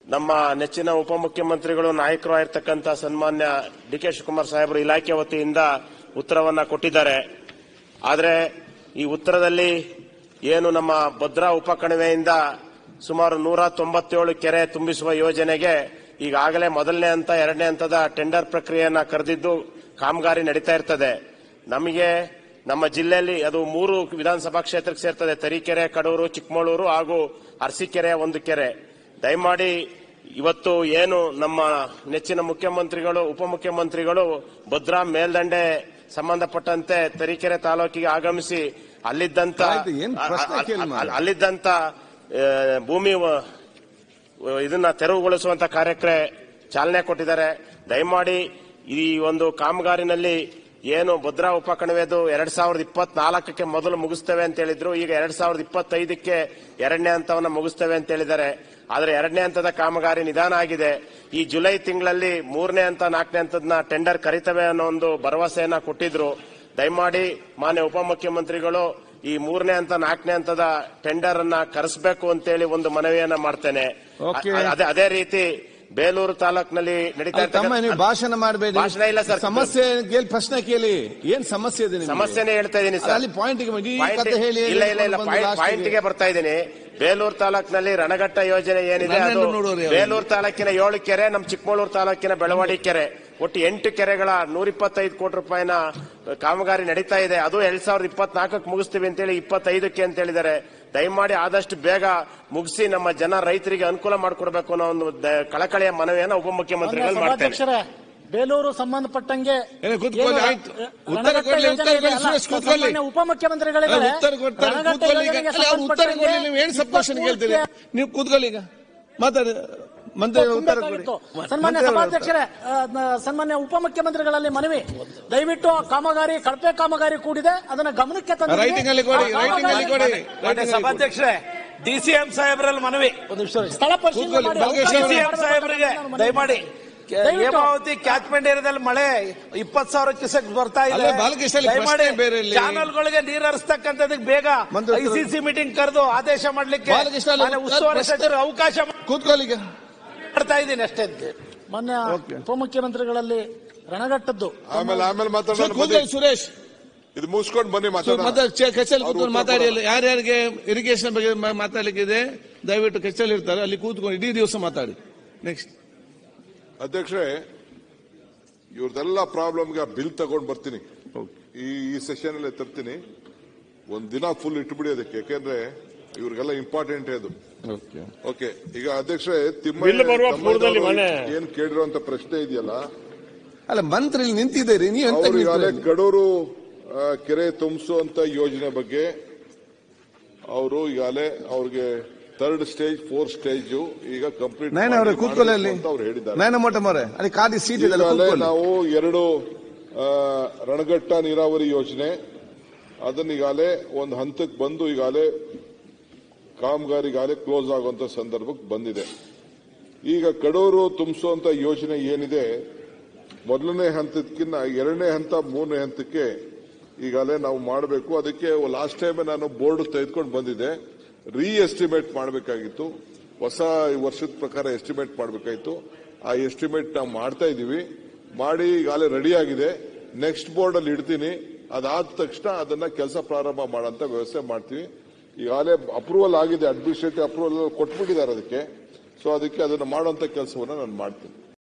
ನಮ್ಮ ನೆಚ್ಚಿನ ಉಪಮುಖ್ಯಮಂತ್ರಿಗಳು ನಾಯಕರು ಆಗಿರ್ತಕ್ಕಂಥ ಸನ್ಮಾನ್ಯ ಡಿ.ಕೆ. ಶಿವಕುಮಾರ್ ಸಾಹೇಬರು ಇಲಾಖೆ ವತಿಯಿಂದ ಉತ್ತರವನ್ನ ಕೊಟ್ಟಿದ್ದಾರೆ. ಆದರೆ ಈ ಉತ್ತರದಲ್ಲಿ ಏನು ನಮ್ಮ ಭದ್ರಾ ಉಪಕಣಿವೆಯಿಂದ ಸುಮಾರು 197 ಕೆರೆ ತುಂಬಿಸುವ ಯೋಜನೆಗೆ ಈಗಾಗಲೇ ಮೊದಲನೇ ಹಂತ, ಎರಡನೇ ಹಂತದ ಟೆಂಡರ್ ಪ್ರಕ್ರಿಯೆಯನ್ನ ಕರೆದಿದ್ದು ಕಾಮಗಾರಿ ನಡೀತಾ ಇರ್ತದೆ. ನಮಗೆ ನಮ್ಮ ಜಿಲ್ಲೆಯಲ್ಲಿ ಅದು 3 ವಿಧಾನಸಭಾ ಕ್ಷೇತ್ರಕ್ಕೆ ಸೇರ್ತದೆ. ತರೀಕೆರೆ, ಕಡೂರು, ಚಿಕ್ಕಮಗಳೂರು ಹಾಗೂ ಅರಸೀಕೆರೆ ಒಂದು ಕೆರೆ. ದಯಮಾಡಿ ಇವತ್ತು ಏನು ನಮ್ಮ ನೆಚ್ಚಿನ ಮುಖ್ಯಮಂತ್ರಿಗಳು, ಉಪಮುಖ್ಯಮಂತ್ರಿಗಳು ಭದ್ರಾ ಮೇಲ್ದಂಡೆ ಸಂಬಂಧಪಟ್ಟಂತೆ ತರೀಕೆರೆ ತಾಲೂಕಿಗೆ ಆಗಮಿಸಿ ಅಲ್ಲಿದ್ದಂತ ಭೂಮಿ ಇದನ್ನ ತೆರವುಗೊಳಿಸುವಂತ ಕಾರ್ಯಕ್ಕೆ ಚಾಲನೆ ಕೊಟ್ಟಿದ್ದಾರೆ. ದಯಮಾಡಿ ಈ ಒಂದು ಕಾಮಗಾರಿನಲ್ಲಿ ಏನು ಭದ್ರಾ ಉಪಕಣಿವೆದು 2024ಕ್ಕೆ ಮೊದಲು ಮುಗಿಸ್ತೇವೆ ಅಂತ ಹೇಳಿದ್ರು. ಈಗ 2025ಕ್ಕೆ ಎರಡನೇ ಹಂತವನ್ನು ಮುಗಿಸ್ತೇವೆ ಅಂತ ಹೇಳಿದ್ದಾರೆ. ಆದರೆ ಎರಡನೇ ಹಂತದ ಕಾಮಗಾರಿ ನಿಧಾನ ಆಗಿದೆ. ಈ ಜುಲೈ ತಿಂಗಳಲ್ಲಿ 3ನೇ ಹಂತ, 4ನೇ ಹಂತದ ಟೆಂಡರ್ ಕರೀತವೆ ಅನ್ನೋ ಒಂದು ಭರವಸೆಯನ್ನ ಕೊಟ್ಟಿದ್ರು. ದಯಮಾಡಿ ಮಾನ್ಯ ಉಪಮುಖ್ಯಮಂತ್ರಿಗಳು ಈ 3ನೇ ಹಂತ, 4ನೇ ಹಂತದ ಟೆಂಡರ್ ಅನ್ನ ಕರೆಸಬೇಕು ಅಂತೇಳಿ ಒಂದು ಮನವಿಯನ್ನ ಮಾಡ್ತೇನೆ. ಅದೇ ರೀತಿ ಬೇಲೂರು ತಾಲೂಕಿನಲ್ಲಿ ನಡೀತಾ ಭಾಷಣ ಮಾಡಬೇಡಿ. ಭಾಷಣ ಇಲ್ಲ ಸರ್, ಸಮಸ್ಯೆ ಕೇಳಿ, ಪ್ರಶ್ನೆ ಕೇಳಿ. ಏನ್ ಸಮಸ್ಯೆ ಇದೆ? ಸಮಸ್ಯೆನೇ ಹೇಳ್ತಾ ಇದ್ದೀನಿ ಸರ್. ಅಲ್ಲಿ ಪಾಯಿಂಟ್ ಹೇಳಿ. ಇಲ್ಲ, ಪಾಯಿಂಟ್ಗೆ ಬರ್ತಾ ಇದ್ದೀನಿ. ಬೇಲೂರು ತಾಲೂಕಿನಲ್ಲಿ ರಣಘಟ್ಟ ಯೋಜನೆ ಏನಿದೆ ಅದು ಬೇಲೂರು ತಾಲೂಕಿನ 7 ಕೆರೆ, ನಮ್ಮ ಚಿಕ್ಕಮಗಳೂರು ತಾಲೂಕಿನ ಬೆಳವಾಡಿ ಕೆರೆ, ಒಟ್ಟು 8 ಕೆರೆಗಳ 125 ಕೋಟಿ ರೂಪಾಯಿನ ಕಾಮಗಾರಿ ನಡೀತಾ ಇದೆ. ಅದು 2024ಕ್ಕೆ ಮುಗಿಸ್ತೀವಿ ಅಂತೇಳಿ 25ಕ್ಕೆ ಅಂತ ಹೇಳಿದ್ದಾರೆ. ದಯಮಾಡಿ ಆದಷ್ಟು ಬೇಗ ಮುಗಿಸಿ ನಮ್ಮ ಜನ ರೈತರಿಗೆ ಅನುಕೂಲ ಮಾಡಿಕೊಡ್ಬೇಕು ಅನ್ನೋ ಒಂದು ಕಳಕಳಿಯ ಮನವಿಯನ್ನು ಉಪಮುಖ್ಯಮಂತ್ರಿಗಳು ಮಾಡ್ತಾರೆ. ಬೇಲೂರು ಸಂಬಂಧಪಟ್ಟಂಗೆ ಉಪಮುಖ್ಯಮಂತ್ರಿಗಳಿಗೆ ಏನ್ ಸಬ್ಮಿಷನ್ ಕೇಳ್ತೀರಿ ನೀವು? ಕೂತ್ಕೊಳ್ಳಿ, ಈಗ ಮಾತಾಡಿ. ಸನ್ಮಾನ್ಯ ಸಭಾಧ್ಯಕ್ಷರೇ, ಸನ್ಮಾನ್ಯ ಉಪಮುಖ್ಯಮಂತ್ರಿಗಳಲ್ಲಿ ಮನವಿ, ದಯವಿಟ್ಟು ಕಾಮಗಾರಿ, ಕಳಪೆ ಕಾಮಗಾರಿ ಕೂಡಿದೆ, ಅದನ್ನ ಗಮನಕ್ಕೆ ತಂದು ಸಭಾಧ್ಯಕ್ಷರೇ, ಡಿಸಿಎಂ ಸಾಹೇಬರಲ್ಲಿ ಮನವಿ, ಸ್ಥಳ ಪರಿಶೀಲನೆ ಡಿಸಿಎಂ ಸಾಹೇಬರಿಗೆ ದಯಮಾಡಿ ಹೇಮಾವತಿ ಕ್ಯಾಚ್ಮೆಂಟ್ ಏರಿಯಾದಲ್ಲಿ ಮಳೆ 20,000 ಕ್ಯೂಸೆಕ್ ಬರ್ತಾ ಇದೆ. ದಯಮಾಡಿ ಚಾನಲ್ಗಳಿಗೆ ನೀರು ಹರಿಸ್ತಕ್ಕಂಥದಕ್ಕೆ ಬೇಗ ಐಸಿಸಿ ಮೀಟಿಂಗ್ ಕರೆದು ಆದೇಶ ಮಾಡಲಿಕ್ಕೆ ಉಸ್ತುವಾರಿ ಸಚಿವರು ಅವಕಾಶ ಮಾಡ್ತಾ ಇದ್ದೀನಿ ಅಷ್ಟೇ. ಮೊನ್ನೆ ಉಪಮುಖ್ಯಮಂತ್ರಿಗಳಲ್ಲಿ ರಣಘಟ್ಟದ್ದು ಆಮೇಲೆ ಸುರೇಶ್ ಇದು ಮುಗಿಸ್ಕೊಂಡು ಬನ್ನಿ ಮಾತಾಡಿ. ಯಾರ್ಯಾರಿಗೆ ಇರಿಗೇಷನ್ ಬಗ್ಗೆ ಮಾತಾಡ್ಲಿಕ್ಕಿದೆ ದಯವಿಟ್ಟು ಕೆಚ್ಚಲ್ಲಿ ಇರ್ತಾರೆ, ಅಲ್ಲಿ ಕೂತ್ಕೊಂಡು ಇಡೀ ದಿವಸ ಮಾತಾಡಿ. ನೆಕ್ಸ್ಟ್ ಅಧ್ಯಕ್ಷರೇ, ಇವ್ರದೆಲ್ಲ ಪ್ರಾಬ್ಲಮ್ಗೆ ಬಿಲ್ ತಗೊಂಡು ಬರ್ತೀನಿ. ಈ ಸೆಷನ್ ಅಲ್ಲೇ ತರ್ತೀನಿ. ಒಂದ್ ದಿನ ಫುಲ್ ಇಟ್ಬಿಡಿ ಅದಕ್ಕೆ, ಯಾಕೆಂದ್ರೆ ಇವ್ರಿಗೆಲ್ಲ ಇಂಪಾರ್ಟೆಂಟ್ ಅದು. ಓಕೆ, ಈಗ ಅಧ್ಯಕ್ಷರೇ, ಏನ್ ಕೇಳಿರುವಂತ ಪ್ರಶ್ನೆ ಇದೆಯಲ್ಲ, ಅಲ್ಲ ಮಂತ್ರಿ ನಿಂತಿದ್ದೀರಿ ನೀವು, ಕಡೂರು ಕೆರೆ ತುಂಬಿಸುವಂತ ಯೋಜನೆ ಬಗ್ಗೆ ಅವರು ಈಗಾಗಲೇ ಅವ್ರಿಗೆ 3rd ಸ್ಟೇಜ್ 4th ಸ್ಟೇಜ್ ಈಗ ಕಂಪ್ಲೀಟ್ ಅವ್ರು ಹೇಳಿದ್ದಾರೆ. ನಾವು 2 ರಣಘಟ್ಟ ನೀರಾವರಿ ಯೋಜನೆ ಅದನ್ನ ಈಗಾಗಲೇ ಒಂದು ಹಂತಕ್ಕೆ ಬಂದು ಈಗಾಗಲೇ ಕಾಮಗಾರಿಗಾಗಲೇ ಕ್ಲೋಸ್ ಆಗುವಂತ ಸಂದರ್ಭಕ್ಕೆ ಬಂದಿದೆ. ಈಗ ಕಡೂರು ತುಂಬಿಸುವಂತ ಯೋಜನೆ ಏನಿದೆ, ಮೊದಲನೇ ಹಂತಕ್ಕಿಂತ 2ನೇ ಹಂತ 3ನೇ ಹಂತಕ್ಕೆ ಈಗಾಗಲೇ ನಾವು ಮಾಡಬೇಕು. ಅದಕ್ಕೆ ಲಾಸ್ಟ್ ಟೈಮ್ ನಾನು ಬೋರ್ಡ್ ತೆಗೆದುಕೊಂಡು ಬಂದಿದ್ದೆ. ಎಸ್ಟಿಮೇಟ್ ಮಾಡಬೇಕಾಗಿತ್ತು, ಹೊಸ ವರ್ಷದ ಪ್ರಕಾರ ಎಸ್ಟಿಮೇಟ್ ಮಾಡಬೇಕಾಗಿತ್ತು. ಆ ಎಸ್ಟಿಮೇಟ್ ನಾವು ಮಾಡ್ತಾ ಇದೀವಿ, ಮಾಡಿ ಈಗಾಗಲೇ ರೆಡಿ ಆಗಿದೆ. ನೆಕ್ಸ್ಟ್ ಬೋರ್ಡ್ ಅಲ್ಲಿ ಇಡ್ತೀನಿ. ಅದಾದ ತಕ್ಷಣ ಅದನ್ನ ಕೆಲಸ ಪ್ರಾರಂಭ ಮಾಡೋಂತ ವ್ಯವಸ್ಥೆ ಮಾಡ್ತೀವಿ. ಈಗಾಗಲೇ ಅಪ್ರೂವಲ್ ಆಗಿದೆ, ಅಡ್ಮಿನಿಸ್ಟ್ರೇಟಿವ್ ಅಪ್ರೂವಲ್ ಕೊಟ್ಬಿಟ್ಟಿದ್ದಾರೆ ಅದಕ್ಕೆ. ಸೊ ಅದಕ್ಕೆ ಅದನ್ನ ಮಾಡುವಂತ ಕೆಲಸವನ್ನ ನಾನು ಮಾಡ್ತೀನಿ.